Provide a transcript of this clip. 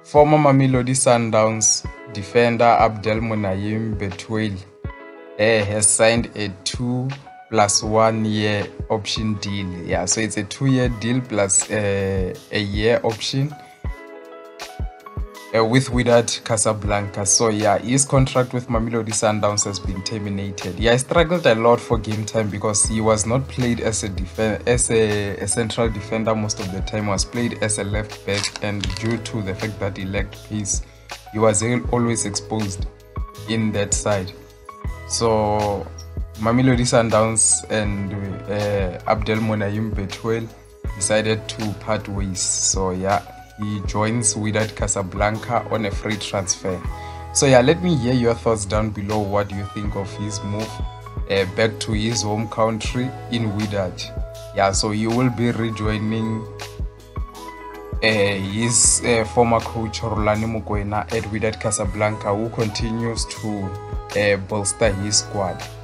Former Mamelodi Sundowns defender Abdelmonaim Bethuel has signed a 2 + 1 year option deal. Yeah, so it's a 2-year deal plus a year option with Wydad Casablanca. So yeah, his contract with Mamelodi Sundowns has been terminated. Yeah, he struggled a lot for game time because he was not played as a central defender most of the time. He was played as a left back, and due to the fact that he lacked pace, he was always exposed in that side. So Mamelodi Sundowns and Abdelmonaim Bethuel decided to part ways. So yeah, he joins Wydad Casablanca on a free transfer. So yeah, let me hear your thoughts down below. What do you think of his move back to his home country in Wydad? Yeah, so he will be rejoining his former coach Rhulani Mokoena at Wydad Casablanca, who continues to bolster his squad.